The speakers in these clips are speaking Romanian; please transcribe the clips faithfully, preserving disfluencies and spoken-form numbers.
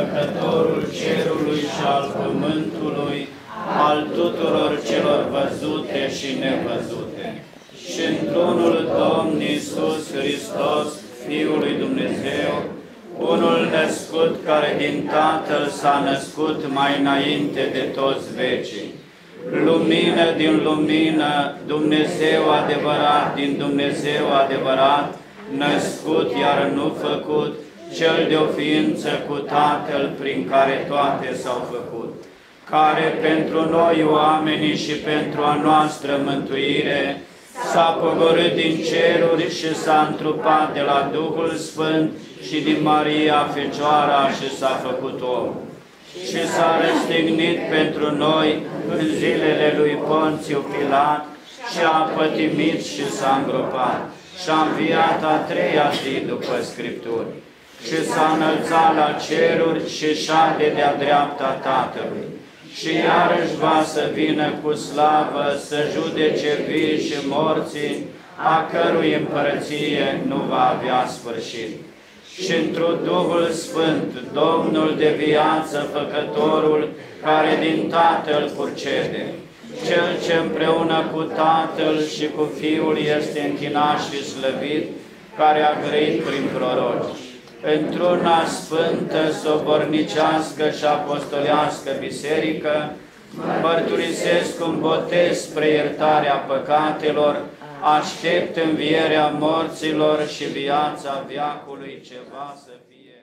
Făcătorul cerului și al pământului, al tuturor celor văzute și nevăzute, și într-unul Domn Iisus Hristos, Fiul lui Dumnezeu, unul născut care din Tatăl s-a născut mai înainte de toți vecii, lumină din lumină, Dumnezeu adevărat din Dumnezeu adevărat, născut iar nu făcut, cel de o ființă cu Tatăl prin care toate s-au făcut, care pentru noi oamenii și pentru a noastră mântuire s-a pogorât din ceruri și s-a întrupat de la Duhul Sfânt și din Maria Fecioara și s-a făcut om. Și s-a răstignit pentru noi în zilele lui Ponțiu Pilat și a pătimit și s-a îngropat și a înviat a treia zi după Scripturi și s-a înălțat la ceruri și șade de-a dreapta Tatălui și iarăși va să vină cu slavă să judece vii și morții, a cărui împărăție nu va avea sfârșit. Și într-un Duhul Sfânt, Domnul de viață, Făcătorul, care din Tatăl purcede, Cel ce împreună cu Tatăl și cu Fiul este închinat și slăvit, care a grăit prin proroci, într-una sfântă, sobornicească și apostolească biserică, mărturisesc un botez spre iertarea păcatelor, aștept învierea morților și viața veacului ceva să fie.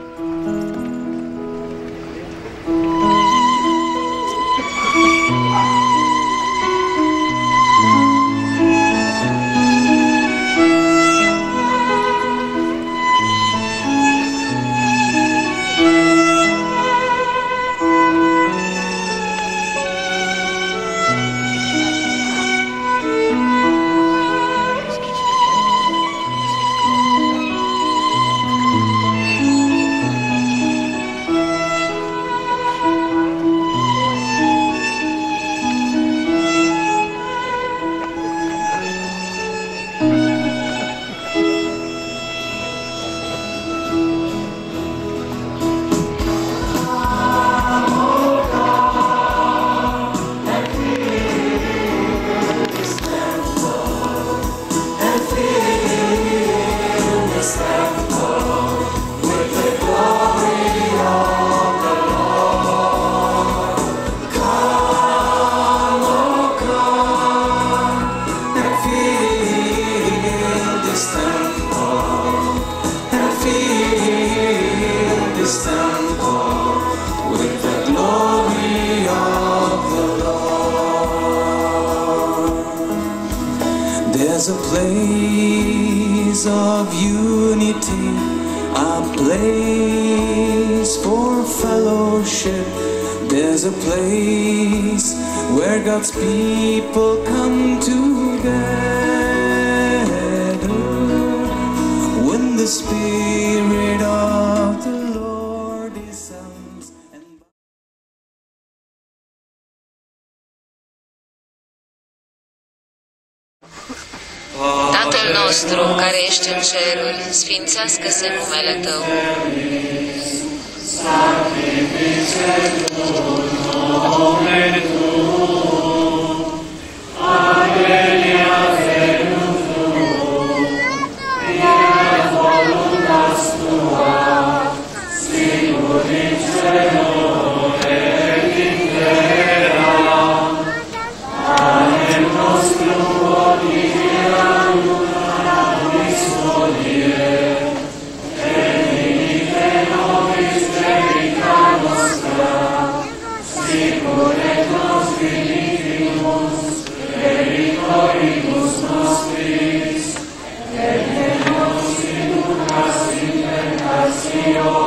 There's a place of unity, a place for fellowship. There's a place where God's people come together when the Spirit of the Lord descends. Tatăl nostru, care ești în ceruri, sfințească-se numele Tău. Señor.